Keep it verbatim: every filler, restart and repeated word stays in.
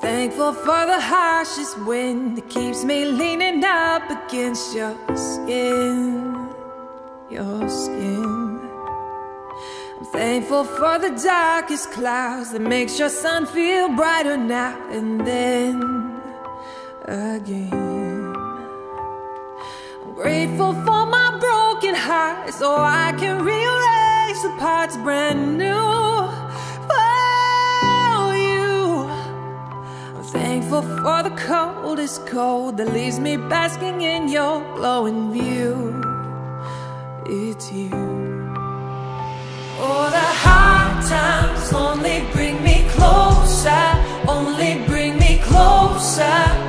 Thankful for the harshest wind that keeps me leaning up against your skin, your skin. I'm thankful for the darkest clouds that makes your sun feel brighter now and then again. I'm grateful for my broken heart so I can rearrange the parts brand new. Thankful for the coldest cold that leaves me basking in your glowing view. It's you. Oh, the hard times only bring me closer, only bring me closer.